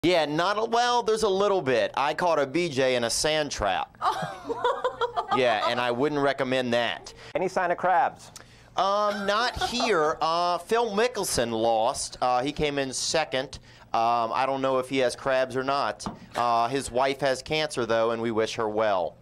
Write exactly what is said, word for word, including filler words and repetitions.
Yeah, not a, well, there's a little bit. I caught a B J in a sand trap. Yeah, and I wouldn't recommend that. Any sign of crabs? Um, not here. Uh, Phil Mickelson lost. Uh, he came in second. Um, I don't know if he has crabs or not. Uh, his wife has cancer, though, and we wish her well.